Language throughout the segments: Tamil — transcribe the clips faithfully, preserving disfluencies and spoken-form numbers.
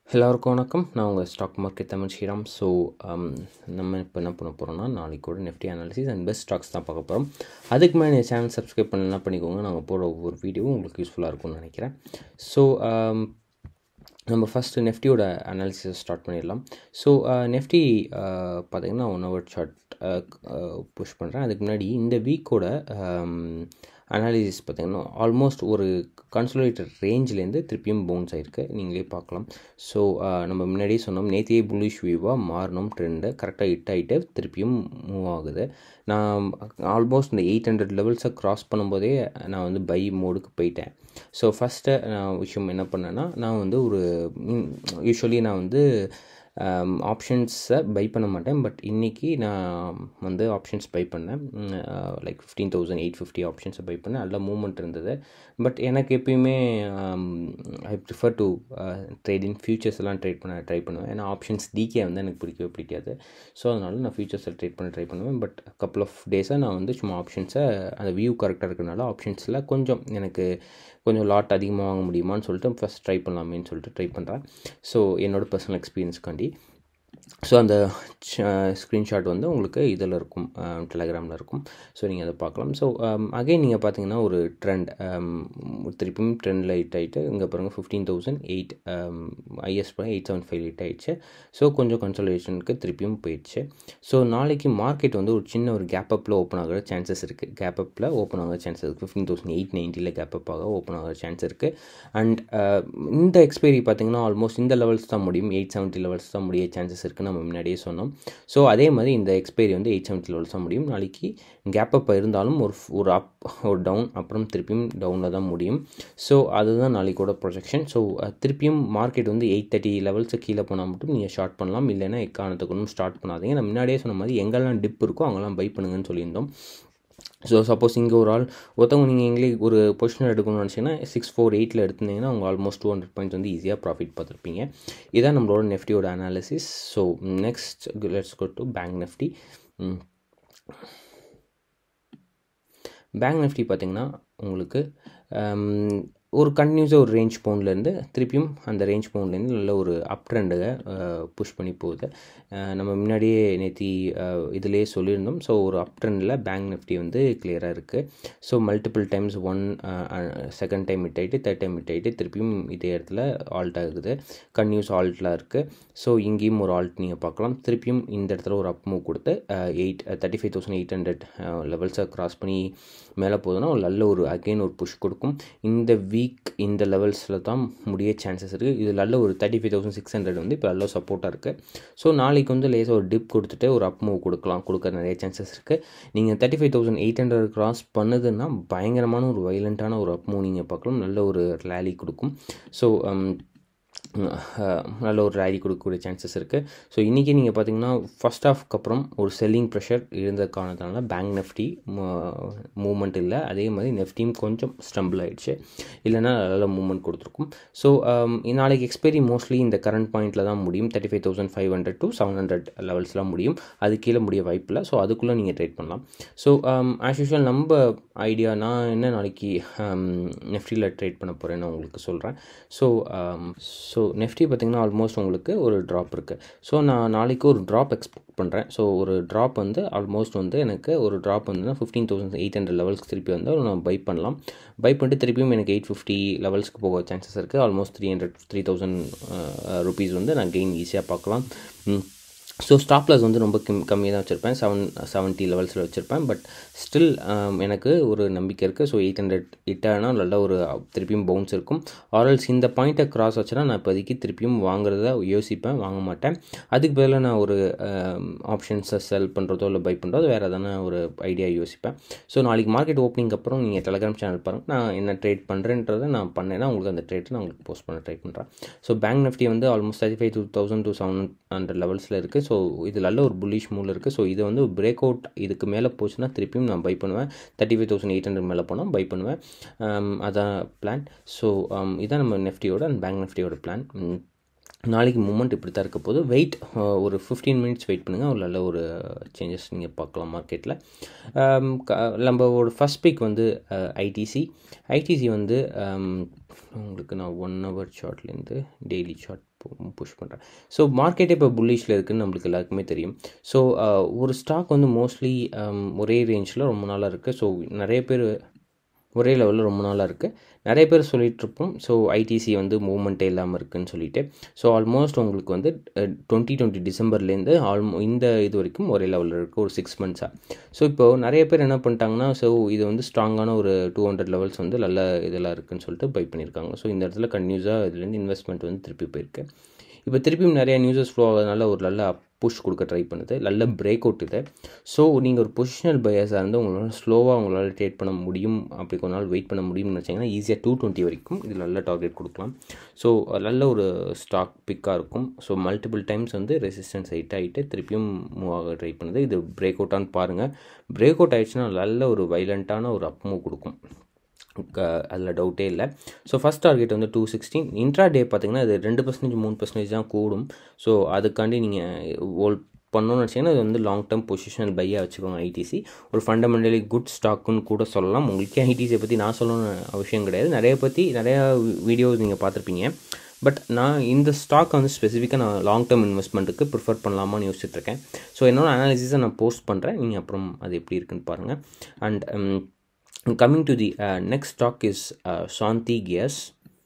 எல்லாருக்கும் வணக்கம். நான் உங்கள் stock market Tamil Sriram. So நம்ம இப்போ என்ன பண்ண போகிறோம்னா நாளைக்கு கூட Nifty analysis and best stocks தான் பார்க்க போகிறோம். அதுக்கு மேலே என் சேனல் சப்ஸ்கிரைப் பண்ணலாம் பண்ணிக்கோங்க. நாங்கள் போகிற ஒவ்வொரு வீடியோவும் உங்களுக்கு யூஸ்ஃபுல்லாக இருக்கும்னு நினைக்கிறேன். ஸோ நம்ம ஃபஸ்ட்டு நிஃப்டியோட அனாலிசிஸ் ஸ்டார்ட் பண்ணிடலாம். ஸோ நிஃப்டி பார்த்திங்கன்னா ஒன் ஹவர் சார்ட் புஷ் பண்ணுறேன். அதுக்கு முன்னாடி இந்த வீக்கோட அனாலிசிஸ் பார்த்திங்கன்னா ஆல்மோஸ்ட் ஒரு கன்சோலிடேட்டட் ரேஞ்சிலேருந்து திருப்பியும் பவுன்ஸ் ஆகிருக்கு, நீங்களே பார்க்கலாம். ஸோ நம்ம முன்னாடியே சொன்னோம், நேத்தியே புல்லிஷ் வியூவாக மாறணும் ட்ரெண்டு கரெக்டாக ஹிட் ஆகிட்டு திருப்பியும் மூவ் ஆகுது. நான் ஆல்மோஸ்ட் இந்த எயிட் ஹண்ட்ரட் லெவல்ஸை க்ராஸ் பண்ணும்போதே நான் வந்து பை மோடுக்கு போயிட்டேன். ஸோ ஃபஸ்ட்டு நான் விஷயம் என்ன பண்ணேன்னா, நான் வந்து ஒரு யூஸ்வலி நான் வந்து ஆப்ஷன்ஸை பை பண்ண மாட்டேன். பட் இன்றைக்கி நான் வந்து ஆப்ஷன்ஸ் பை பண்ணேன். Like fifteen thousand eight fifty ஆப்ஷன்ஸை பை பண்ணேன். நல்ல மூவ்மெண்ட் இருந்தது. பட் எனக்கு எப்பயுமே I prefer to trade in futures எல்லாம் ட்ரேட் பண்ண ட்ரை பண்ணுவேன். ஏன்னா ஆப்ஷன்ஸ் டிகே வந்து எனக்கு பிடிக்கவே பிடிக்காது. ஸோ அதனால நான் ஃபியூச்சர்ஸில் ட்ரேட் பண்ண ட்ரை பண்ணுவேன். பட் கப்புள் ஆஃப் டேஸாக நான் வந்து சும்மா ஆப்ஷன்ஸை அந்த வியூ கரெக்டாக இருக்கிறனால ஆப்ஷன்ஸில் கொஞ்சம் எனக்கு கொஞ்சம் லாட் அதிகமாக வாங்க முடியுமான்னு சொல்லிட்டு ஃபஸ்ட் ட்ரை பண்ணலாமேன்னு சொல்லிட்டு ட்ரை பண்ணுறேன். ஸோ என்னோடய பர்சனல் எக்ஸ்பீரியன்ஸ்க்காண்டி. ஸோ அந்த ஸ்க்ரீன்ஷாட் வந்து உங்களுக்கு இதில் இருக்கும், டெலகிராமில் இருக்கும். ஸோ நீங்கள் அதை பார்க்கலாம். ஸோ அகைன் நீங்கள் பார்த்தீங்கன்னா ஒரு ட்ரெண்ட் திருப்பியும் ட்ரெண்டில் ஹிட் ஆகிட்டு இங்கே பாருங்கள் fifteen thousand eight is eight seven five hit ஆகிடுச்சு. ஸோ கொஞ்சம் கன்சல்டேஷனுக்கு திருப்பியும் போயிடுச்சு. ஸோ நாளைக்கு மார்க்கெட் வந்து ஒரு சின்ன ஒரு கேப் அப்பில் ஓப்பன் ஆகிற சான்சஸ் இருக்குது. கேப் அப்பில் ஓப்பன் ஆகிற சான்சஸ் இருக்குது. ஃபிஃப்டீன் தௌசண்ட் எயிட் நைன்ட்டியில் கேப் அப்பாக ஓப்பன் ஆகிற சான்ஸ் இருக்குது. அண்ட் இந்த எக்ஸ்பைரி பார்த்தீங்கன்னா ஆல்மோஸ்ட் இந்த லெவல்ஸ் தான் முடியும், எயிட் செவன்ட்டி லெவல்ஸ் தான் முடிய சான்சஸ் இருக்குது, நம்ம முன்னாடியே சொன்னோம். ஸோ அதே மாதிரி இந்த எக்ஸ்பைரி வந்து எயிட் செவன்ட்டி லெவல்ஸ் தான் முடியும். நாளைக்கு கேப் அப் இருந்தாலும் ஒரு ஒரு அப் ஒரு டவுன் அப்புறம் திருப்பியும் டவுனில் தான் முடியும். ஸோ அதுதான் நாளைக்கோட ப்ரொஜெக்ஷன். ஸோ திருப்பியும் மார்க்கெட் வந்து எயிட் தேர்ட்டி லெவல்ஸு கீழே போனால் மட்டும் நீங்கள் ஷார்ட் பண்ணலாம், இல்லைன்னா எக்காரணத்துக்கு ஒன்றும் ஸ்டார்ட் பண்ணாதீங்க. நான் முன்னாடியே சொன்ன மாதிரி எங்கெல்லாம் டிப் இருக்கோ அங்கெல்லாம் பை பண்ணுங்கன்னு சொல்லியிருந்தோம். ஸோ சப்போஸ் இங்கே ஒரு ஆள் ஒருத்தவங்க நீங்கள் எங்களுக்கு ஒரு பொசிஷன் எடுக்கணும்னு நினச்சிங்கன்னா சிக்ஸ் ஃபோர் எயிட்டில் எடுத்திருந்தீங்கன்னா அவங்க ஆல்மோஸ்ட் டூ ஹண்ட்ரட் பாயிண்ட்ஸ் வந்து ஈஸியாக ப்ராஃபிட் பார்த்துருப்பீங்க. இதான் நம்மளோட நிஃப்டியோட அனாலிசிஸ். So next let's go to bank Nifty. Bank Nifty பார்த்திங்கன்னா உங்களுக்கு ஒரு கண்டினியூஸாக ஒரு ரேஞ்ச் பவுண்ட்லேருந்து திருப்பியும் அந்த ரேஞ்ச் பவுண்ட்லேருந்து நல்ல ஒரு அப் ட்ரெண்டை புஷ் பண்ணி போகுது. நம்ம முன்னாடியே நேற்று இதிலே சொல்லியிருந்தோம். ஸோ ஒரு அப் ட்ரெண்டில் பேங்க் நிஃப்டி வந்து கிளியராக இருக்குது. So multiple times one second time hit ஆகிட்டு தேர்ட் டைம் ஹிட் ஆகிட்டு திருப்பியும் இதே இடத்துல ஆல்ட் ஆகுது, கன்யூஸ் ஆல்ட்லாம் இருக்குது. ஸோ இங்கேயும் ஒரு ஆல்ட் நீங்கள் பார்க்கலாம். திருப்பியும் இந்த இடத்துல ஒரு அப் மூவ் கொடுத்து eight thirty five thousand eight hundred லெவல்ஸை க்ராஸ் பண்ணி மேலே போகுதுன்னா ஒரு நல்ல ஒரு அகெயின் ஒரு புஷ் கொடுக்கும். இந்த வீக் இந்த லெவல்ஸில் தான் முடிய சான்சஸ் இருக்குது. இது நல்ல ஒரு thirty five thousand six hundred வந்து இப்போ நல்ல சப்போர்ட்டாக இருக்குது. ஸோ நாளைக்கு வந்து லேசாக ஒரு டிப் கொடுத்துட்டு ஒரு அப் மூவ் கொடுக்கலாம், கொடுக்க நிறைய சான்சஸ் இருக்குது. நீங்கள் thirty five thousand eight hundred cross பண்ணுதுன்னா பயங்கரமான ஒரு வைலண்ட்டான ஒரு அப் மூவ் நீங்கள் பார்க்கலாம், நல்ல ஒரு ரேலி கொடுக்கும். ஸோ நல்ல ஒரு ரேலி கொடுக்கக்கூடிய சான்சஸ் இருக்குது. ஸோ இன்றைக்கி நீங்கள் பார்த்தீங்கன்னா ஃபஸ்ட் ஹாஃப்க்கு அப்புறம் ஒரு செல்லிங் ப்ரெஷர் இருந்த காரணத்தினால பேங்க் நிஃப்டி மூவ்மெண்ட் இல்லை. அதே மாதிரி நிஃப்டியும் கொஞ்சம் ஸ்டம்பிள் ஆகிடுச்சு, இல்லைன்னா நல்ல மூவ்மெண்ட் கொடுத்துருக்கும். ஸோ நாளைக்கு எக்ஸ்பைரி மோஸ்ட்லி இந்த கரண்ட் பாயிண்டில் தான் முடியும், thirty five thousand five hundred to seven hundred லெவல்ஸ்லாம் முடியும். அது கீழே முடிய வாய்ப்பில்லை. ஸோ அதுக்குள்ளே நீங்கள் ட்ரேட் பண்ணலாம். ஸோ ஆஸ் யூஷுவல் நம்ம ஐடியா நான் என்ன நாளைக்கு நிஃப்டியில் ட்ரேட் பண்ண போகிறேன்னு உங்களுக்கு சொல்கிறேன். ஸோ ஸோ நிஃப்டி பார்த்திங்கன்னா ஆல்மோஸ்ட் உங்களுக்கு ஒரு ட்ராப் இருக்குது. ஸோ நான் நாளைக்கு ஒரு ட்ராப் எக்ஸ்பெக்ட் பண்ணுறேன். ஸோ ஒரு ட்ராப் வந்து ஆல்மோஸ்ட் வந்து எனக்கு ஒரு ட்ராப் வந்துன்னா ஃபிஃப்டீன் தௌசண்ட் எயிட் ஹண்ட்ரட் லெவல்ஸ்க்கு திருப்பி வந்து நான் பை பண்ணலாம். பை பண்ணிட்டு திருப்பியும் எனக்கு எயிட் ஃபிஃப்டி லெவல்ஸ்க்கு போக சான்சஸ் இருக்குது. Almost three hundred three thousand rupees வந்து நான் கெயின் ஈஸியாக பார்க்கலாம். ஸோ ஸ்டாப் லாஸ் வந்து ரொம்ப கம் கம்மியாக தான் வச்சுருப்பேன், செவன் செவன்ட்டி லெவல்ஸில் வச்சுருப்பேன். பட் ஸ்டில் எனக்கு ஒரு நம்பிக்கை இருக்குது. ஸோ எயிட் ஹண்ட்ரட் இட்டானா நல்ல ஒரு திருப்பியும் பவுன்ஸ் இருக்கும். ஆர்எல்ஸ் இந்த பாயிண்ட்டை கிராஸ் வச்சுன்னா நான் இப்போதைக்கு திருப்பியும் வாங்குறத யோசிப்பேன், வாங்க மாட்டேன். அதுக்கு பதிலாக நான் ஒரு ஆப்ஷன்ஸை செல் பண்ணுறதோ இல்லை பை பண்ணுறதோ வேறு எதனா ஒரு ஐடியா யோசிப்பேன். ஸோ நாளைக்கு மார்க்கெட் ஓப்பனிங் அப்புறம் நீங்கள் டெலகிராம் சேனல் பாருங்கள், நான் என்ன ட்ரேட் பண்ணுறேன்றதை நான் பண்ணேன்னா உங்களுக்கு அந்த ட்ரேட்டை நான் உங்களுக்கு போஸ்ட் பண்ண ட்ரை பண்ணுறேன். ஸோ பேங்க் நிஃப்டி வந்து almost thirty five two thousand two seven hundred லெவல்ஸில் இருக்குது. ஸோ இது நல்ல ஒரு புல்லிஷ் மூவில் இருக்குது. ஸோ இது வந்து பிரேக் அவுட் இதுக்கு மேலே போச்சுன்னா திருப்பியும் நான் பை பண்ணுவேன். Thirty five thousand eight hundred மேலே போனால் பை பண்ணுவேன். அதான் பிளான். ஸோ இதான் நம்ம நிஃப்டியோட அண்ட் பேங்க் நிஃப்டியோட பிளான். நாளைக்கு மூமெண்ட் இப்படி தான் இருக்க போது. வெயிட் ஒரு ஃபிஃப்டீன் மினிட்ஸ் வெயிட் பண்ணுங்கள், ஒரு நல்ல ஒரு சேஞ்சஸ் நீங்கள் பார்க்கலாம் மார்க்கெட்டில். நம்ம ஒரு ஃபஸ்ட் பிக் வந்து ஐடிசி ஐடிசி வந்து உங்களுக்கு நான் ஒன் ஹவர் சார்ட்லேருந்து டெய்லி சார்ட் புஷ் பண்ணுறேன். ஸோ மார்க்கெட்டே இப்போ புல்லிஷில் இருக்குதுன்னு நம்மளுக்கு எல்லாருக்குமே தெரியும். ஸோ ஒரு ஸ்டாக் வந்து மோஸ்ட்லி ஒரே ரேஞ்சில் ரொம்ப நாளாக இருக்குது. ஸோ நிறைய பேர் ஒரே லெவலில் ரொம்ப நாளாக இருக்குது. நிறைய பேர் சொல்லிகிட்ருப்போம் ஸோ ஐடிசி வந்து மூவ்மெண்ட்டே இல்லாமல் இருக்குதுன்னு சொல்லிட்டு. ஸோ ஆல்மோஸ்ட் உங்களுக்கு வந்து டுவெண்ட்டி டுவெண்ட்டி டிசம்பர்லேருந்து ஆல்மோ இந்த இது வரைக்கும் ஒரே லெவலில் இருக்குது ஒரு சிக்ஸ் மந்த்ஸாக. ஸோ இப்போது நிறைய பேர் என்ன பண்ணிட்டாங்கன்னா ஸோ இது வந்து ஸ்ட்ராங்கான ஒரு டூ ஹண்ட்ரட் லெவல்ஸ் வந்து நல்ல இதெல்லாம் இருக்குதுன்னு சொல்லிட்டு பை பண்ணியிருக்காங்க. ஸோ இந்த இடத்துல கன்யூஸாக இதுலேருந்து இன்வெஸ்ட்மெண்ட் வந்து திருப்பி போயிருக்கு. இப்போ திருப்பியும் நிறைய நியூஸஸ் ஃப்ளோ ஆகிறதுனால ஒரு நல்ல புஷ் கொடுக்க ட்ரை பண்ணுது, நல்ல பிரேக் அவுட் இது. ஸோ நீங்கள் ஒரு பொசிஷனல் பையர்ஸாக இருந்து உங்களால் ஸ்லோவாக உங்களால் ட்ரேட் பண்ண முடியும், அப்படி கொஞ்ச நாள் வெயிட் பண்ண முடியும்னு நினச்சிங்கன்னா ஈஸியாக டூ டுவெண்ட்டி வரைக்கும் இது நல்ல டார்கெட் கொடுக்கலாம். ஸோ நல்ல ஒரு ஸ்டாக் பிக்காக இருக்கும். ஸோ மல்டிபிள் டைம்ஸ் வந்து ரெசிஸ்டன்ஸ் ஹைட் ஆகிட்டு திருப்பியும் மூவ் ஆக ட்ரை பண்ணுது. இது பிரேக் அவுட்டான்னு பாருங்கள். பிரேக் அவுட் ஆகிடுச்சுன்னா நல்ல ஒரு வைலண்ட்டான ஒரு அப் மூவ் கொடுக்கும், அதில் டவுட்டே இல்லை. ஸோ ஃபஸ்ட் டார்கெட் வந்து டூ சிக்ஸ்டீன். இன்ட்ரா டே பார்த்திங்கன்னா இது ரெண்டு பர்சன்டேஜ் மூணு பர்சன்டேஜ் தான் கூடும். ஸோ அதுக்காண்டி நீங்கள் ஹோல்ட் பண்ணணும்னு வச்சிங்கன்னா இது வந்து லாங் டேர்ம் பொசிஷனல் பையாக வச்சுக்கோங்க. ஐடிசி ஒரு ஃபண்டமெண்டலி குட் ஸ்டாக்குன்னு கூட சொல்லலாம். உங்களுக்கே ஐடிசியை பற்றி நான் சொல்லணும்னு அவசியம் கிடையாது. நிறைய பற்றி நிறையா வீடியோஸ் நீங்கள் பார்த்துருப்பீங்க. பட் நான் இந்த ஸ்டாக் வந்து ஸ்பெசிஃபிக்காக நான் லாங் டேர்ம் இன்வெஸ்ட்மெண்ட்டுக்கு ப்ரிஃபர் பண்ணலாமான்னு யோசிச்சுட்ருக்கேன். ஸோ என்னோட அனாலிசிஸை நான் போஸ்ட் பண்ணுறேன், நீங்கள் அப்புறம் அது எப்படி இருக்குன்னு பாருங்கள். And coming to the uh, next stock is uh, Shanti Gears.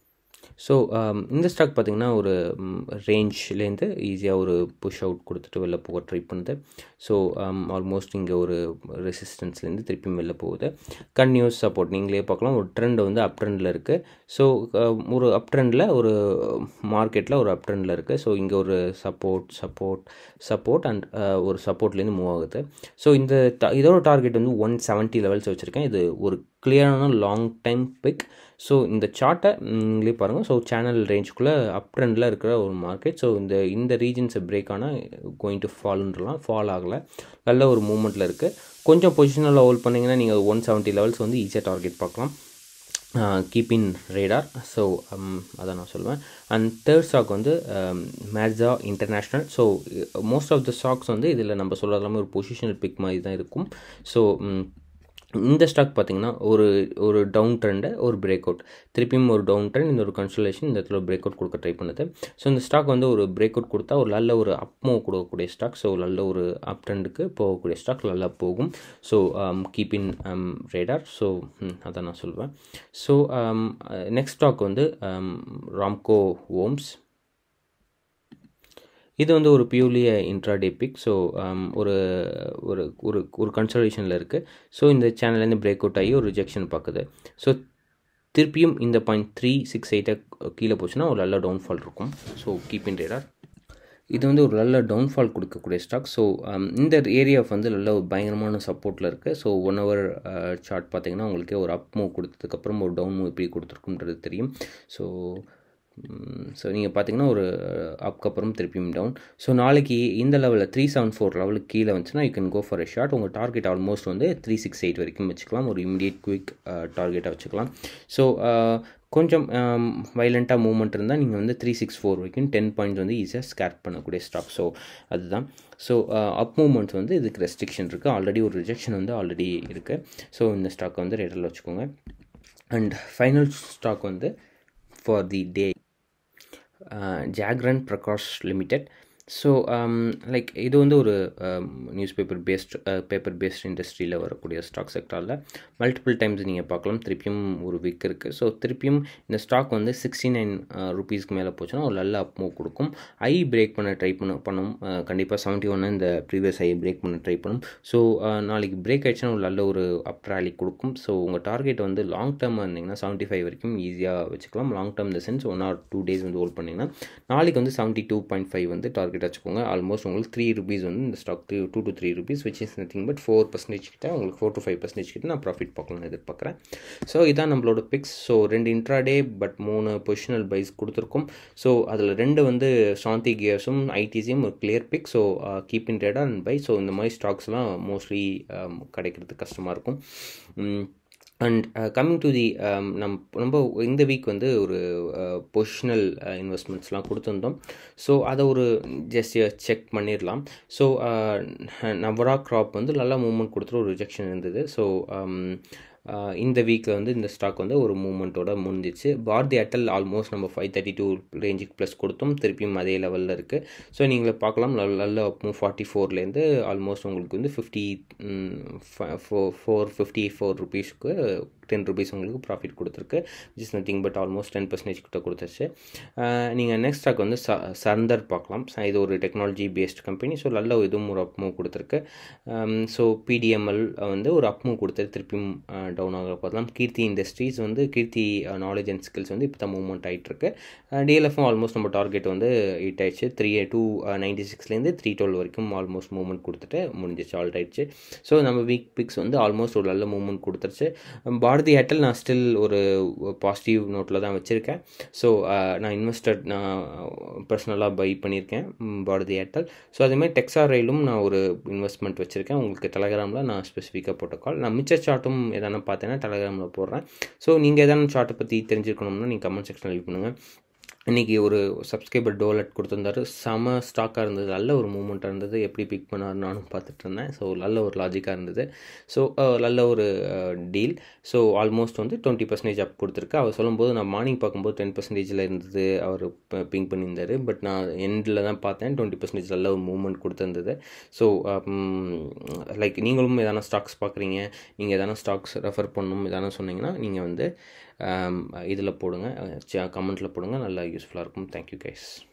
So இந்த ஸ்டாக் பார்த்திங்கன்னா ஒரு ரேஞ்ச்லேருந்து ஈஸியாக ஒரு புஷ் அவுட் கொடுத்துட்டு வெளில போக ட்ரை பண்ணுது. ஸோ ஆல்மோஸ்ட் இங்கே ஒரு ரெசிஸ்டன்ஸ்லேருந்து திருப்பி வெளில போகுது. கன்யூஸ் சப்போர்ட் நீங்களே பார்க்கலாம். ஒரு ட்ரெண்ட் வந்து அப் ட்ரெண்டில் இருக்குது. ஸோ ஒரு அப் ட்ரெண்டில் ஒரு மார்க்கெட்டில் ஒரு அப் ட்ரெண்டில் இருக்குது. ஸோ இங்கே ஒரு சப்போர்ட் சப்போர்ட் சப்போர்ட் அண்ட் ஒரு சப்போர்ட்லேருந்து மூவ் ஆகுது. ஸோ இந்த இதோட டார்கெட் வந்து ஒன் செவன்ட்டி லெவல்ஸ் வச்சுருக்கேன். இது ஒரு கிளியரான லாங் டைம் பிக். ஸோ இந்த சார்ட்டை நீங்களே பாருங்கள். ஸோ சேனல் ரேஞ்சுக்குள்ளே அப் ட்ரெண்டில் இருக்கிற ஒரு மார்க்கெட். ஸோ இந்த இந்த ரீஜன்ஸை பிரேக் ஆனால் கோயிங் டு ஃபால்ன்றலாம், ஃபால் ஆகலை, நல்ல ஒரு மூமெண்ட்டில் இருக்குது. கொஞ்சம் பொசிஷனில் ஹோல்ட் பண்ணிங்கன்னா நீங்கள் ஒன் செவன்ட்டி லெவல்ஸ் வந்து ஈஸியாக டார்கெட் பார்க்கலாம். Keep in radar. ஸோ அதை நான் சொல்லுவேன். அண்ட் தேர்ட் ஸ்டாக் வந்து மேட்ஸா international. So most of the stocks வந்து இதில் நம்ம சொல்கிறது எல்லாமே ஒரு பொசிஷனல் பிக் மாதிரி தான் இருக்கும். ஸோ இந்த ஸ்டாக் பார்த்திங்கன்னா ஒரு ஒரு டவுன் ட்ரெண்டை ஒரு பிரேக் அவுட், திருப்பியும் ஒரு டவுன் ட்ரெண்ட், இந்த ஒரு கன்சல்டேஷன், இந்த இடத்துல பிரேக் அவுட் கொடுக்க ட்ரை பண்ணுது. ஸோ இந்த ஸ்டாக் வந்து ஒரு பிரேக் அவுட் கொடுத்தா ஒரு நல்ல ஒரு அப் மூவ் கொடுக்கக்கூடிய ஸ்டாக். ஸோ நல்ல ஒரு அப் ட்ரெண்டுக்கு போகக்கூடிய ஸ்டாக் நல்லா போகும். So keep in radar. So அதான் நான் சொல்லுவேன். ஸோ நெக்ஸ்ட் ஸ்டாக் வந்து ராம்கோ ஓம்ஸ். இது வந்து ஒரு பியூர்லி இன்ட்ராடே பிக். ஸோ ஒரு ஒரு ஒரு ஒரு கன்சல்டேஷனில் இருக்குது. ஸோ இந்த சேனல்லேருந்து பிரேக் அவுட் ஆகி ஒரு ரிஜெக்ஷன் பார்க்குது. ஸோ திருப்பியும் இந்த பாயிண்ட் த்ரீ சிக்ஸ் எயிட்டை கீழே போச்சுன்னா ஒரு நல்ல டவுன்ஃபால் இருக்கும். So keep in radar. இது வந்து ஒரு நல்ல டவுன்ஃபால் கொடுக்கக்கூடிய ஸ்டாக். ஸோ இந்த ஏரியா வந்து நல்ல ஒரு பயங்கரமான சப்போர்ட்டில் இருக்குது. ஸோ ஒன் ஹவர் சார்ட் பார்த்திங்கன்னா உங்களுக்கே ஒரு அப் மூவ் கொடுத்ததுக்கப்புறம் ஒரு டவுன் மூவ் எப்படி கொடுத்துருக்குன்றது தெரியும். ஸோ ஸோ நீங்கள் பார்த்தீங்கன்னா ஒரு அப்புறம் திருப்பியும் டவுன். ஸோ நாளைக்கு இந்த லெவலில் த்ரீ செவன் ஃபோர் லெவலுக்கு கீழே வந்துச்சுன்னா you can go for a short. உங்கள் டார்கெட் ஆல்மோஸ்ட் வந்து த்ரீ சிக்ஸ் எயிட் வரைக்கும் வச்சுக்கலாம். ஒரு இமிடியேட் குயிக் டார்கெட்டாக வச்சுக்கலாம். ஸோ கொஞ்சம் வைலண்ட்டாக மூவ்மெண்ட் இருந்தால் நீங்கள் வந்து த்ரீ சிக்ஸ் ஃபோர் வரைக்கும் டென் பாயிண்ட்ஸ் வந்து ஈஸியாக ஸ்கேர் பண்ணக்கூடிய ஸ்டாக். ஸோ அதுதான். ஸோ அப் மூவ்மெண்ட்ஸ் வந்து இதுக்கு ரெஸ்ட்ரிக்ஷன் இருக்குது. ஆல்ரெடி ஒரு ரிஜெக்ஷன் வந்து ஆல்ரெடி இருக்குது. ஸோ இந்த ஸ்டாக்கை வந்து ரேட்டில் வச்சுக்கோங்க. அண்ட் ஃபைனல் ஸ்டாக் வந்து for the day Jagran Prakash limited. So like இது வந்து ஒரு newspaper paste paper paste இண்டஸ்ட்ரியில் வரக்கூடிய ஸ்டாக் செக்டாரில் மல்டிபிள் டைம்ஸ் நீங்கள் பார்க்கலாம். திருப்பியும் ஒரு வீக் இருக்குது. ஸோ திருப்பியும் இந்த ஸ்டாக் வந்து சிக்ஸ்டி நைன் ருபீஸ்க்கு மேலே போச்சுன்னா ஒரு நல்ல அப் மூவ் கொடுக்கும். ஐ பிரேக் பண்ண ட்ரை பண்ண பண்ணும் கண்டிப்பாக செவன்ட்டி ஒன்று இந்த ப்ரீவியஸ் ஐ பிரேக் பண்ண ட்ரை பண்ணும். ஸோ நாளைக்கு பிரேக் ஆகிடுச்சுன்னா ஒரு நல்ல ஒரு அப் ரேலி கொடுக்கும். ஸோ உங்கள் டார்கெட் வந்து லாங் டேர்மாக இருந்தீங்கன்னா செவன்ட்டி ஃபைவ் வரைக்கும் ஈஸியாக வச்சுக்கலாம். லாங் டேர்ம் இந்த sense one or two days வந்து ஹோல்ட் பண்ணிங்கன்னா நாளைக்கு வந்து செவன்ட்டி டூ பாயிண்ட் ஃபைவ் வந்து டார்கெட் வச்சுக்கோங்க. ஆல்மோஸ்ட் உங்களுக்கு த்ரீ ருபீஸ் வந்து இந்த stock three two to three rupees which is nothing but four percentage கிட்ட உங்களுக்கு ஃபோர் டு ஃபைவ் பர்சன்டேஜ் கிட்ட நான் ப்ராஃபிட் பார்க்கலாம்னு எதிர்பார்க்குறேன். ஸோ இதான் நம்மளோட பிக்ஸ். ஸோ ரெண்டு இன்ட்ராடே பட் மூணு பொசிஷனல் பைஸ் கொடுத்துருக்கோம். ஸோ அதில் ரெண்டு வந்து சாந்தி கியர்ஸும் ஐடிசியும் ஒரு clear pick. So keep in radar and buy. So இந்த மாதிரி ஸ்டாக்ஸ்லாம் மோஸ்ட்லி கிடைக்கிறது கஷ்டமாக இருக்கும். அண்ட் கம்மிங் டு தி நம் ரொம்ப இந்த வீக் வந்து ஒரு பொசிஷனல் இன்வெஸ்ட்மெண்ட்ஸ்லாம் கொடுத்துருந்தோம். ஸோ அதை ஒரு ஜஸ்ட் செக் பண்ணிடலாம். ஸோ நவரா க்ராப் வந்து நல்லா மூவ்மெண்ட் கொடுத்துட்டு ஒரு ரிஜெக்ஷன் இருந்தது. ஸோ இந்த வீக்கில் வந்து இந்த ஸ்டாக் வந்து ஒரு மூவ்மெண்ட்டோட முடிஞ்சிச்சு. பாரதி ஏர்டெல் ஆல்மோஸ்ட் நம்ம ஃபைவ் தேர்ட்டி டூ ரேஞ்சுக்கு ப்ளஸ் கொடுத்தோம், திருப்பியும் அதே லெவலில் இருக்குது. ஸோ நீங்கள் பார்க்கலாம் நல்ல நல்ல மூவ் ஃபார்ட்டி ஃபோர்லேருந்து ஆல்மோஸ்ட் உங்களுக்கு வந்து fifty four four fifty four ருபீஸ்க்கு டென் ருபீஸ் உங்களுக்கு ப்ராஃபிட் கொடுத்துருக்கு. Which is nothing but almost ten percentage கிட்ட கொடுத்துருச்சு. நீங்கள் நெக்ஸ்ட் ஸ்டாக் வந்து ச சந்தர் பார்க்கலாம். இது ஒரு டெக்னாலஜி பேஸ்ட் கம்பெனி. ஸோ நல்ல இதுவும் ஒரு அப் மூவ் கொடுத்துருக்கு. ஸோ பிடிஎம்எல் வந்து ஒரு அப் மூவ் கொடுத்து திருப்பியும் டவுன் ஆக பார்க்கலாம். கீர்த்தி இண்டஸ்ட்ரீஸ் வந்து கீர்த்தி நாலேஜ் அண்ட் ஸ்கில்ஸ் வந்து இப்போ தான் மூவ்மெண்ட் ஆகிட்டுருக்கு. டிஎல்எஃப்பும் ஆல்மோஸ்ட் நம்ம டார்கெட் வந்து ஹிட் ஆயிடுச்சு. த்ரீ டூ நைன்டி சிக்ஸ்லேருந்து த்ரீ டுவெல் வரைக்கும் ஆல்மோஸ்ட் மூவ்மெண்ட் கொடுத்துட்டு முடிஞ்சிச்சு, ஆல்ட் ஆயிடுச்சு. ஸோ நம்ம வீக் பிக்ஸ் வந்து ஆல்மோஸ்ட் ஒரு நல்ல மூவ்மெண்ட் கொடுத்துருச்சு. பாரதி ஏர்டெல் நான் ஸ்டில் ஒரு பாசிட்டிவ் நோட்டில் தான் வச்சுருக்கேன். ஸோ நான் இன்வெஸ்டட் நான் பர்சனலாக பை பண்ணியிருக்கேன் பாரதி ஏர்டெல். ஸோ அதேமாதிரி டெக்ஸா ரயிலும் நான் ஒரு இன்வெஸ்ட்மெண்ட் வச்சுருக்கேன். உங்களுக்கு டெலகிராமில் நான் ஸ்பெசிஃபிக்காக போட்டோக்கால் நான் மிச்ச சார்ட்டும் எதனா பார்த்தேன்னா டெலகிராமில் போடுறேன். ஸோ நீங்கள் எதனா சார்ட்டை பற்றி தெரிஞ்சுக்கணும்னா நீங்கள் கமெண்ட் செக்ஷனில் லீவ் பண்ணுங்கள். இன்றைக்கி ஒரு சப்ஸ்கிரைபர் டோலட் கொடுத்துருந்தாரு. செம ஸ்டாக்காக இருந்தது, நல்ல ஒரு மூமெண்ட்டாக இருந்தது. எப்படி பிக் பண்ணார் நானும் பார்த்துட்டு இருந்தேன். ஸோ நல்ல ஒரு லாஜிக்காக இருந்தது. ஸோ நல்ல ஒரு டீல். ஸோ ஆல்மோஸ்ட் வந்து டுவெண்ட்டி பர்சன்டேஜ் அப் கொடுத்துருக்கு. அவர் சொல்லும்போது நான் மார்னிங் பார்க்கும்போது டென் பர்சன்டேஜில் இருந்தது அவர் பிங் பண்ணியிருந்தார். பட் நான் எண்டில் தான் பார்த்தேன் டுவெண்ட்டி பர்சன்டேஜ் நல்ல ஒரு மூவ்மெண்ட் கொடுத்துருந்தது. ஸோ லைக் நீங்களும் எதனா ஸ்டாக்ஸ் பார்க்குறீங்க, நீங்கள் எதனா ஸ்டாக்ஸ் ரெஃபர் பண்ணணும் எதனா சொன்னீங்கன்னா நீங்கள் வந்து இதில் போடுங்க, கமெண்ட்டில் போடுங்க, நல்லா யூஸ்ஃபுல்லாக இருக்கும். Thank you guys.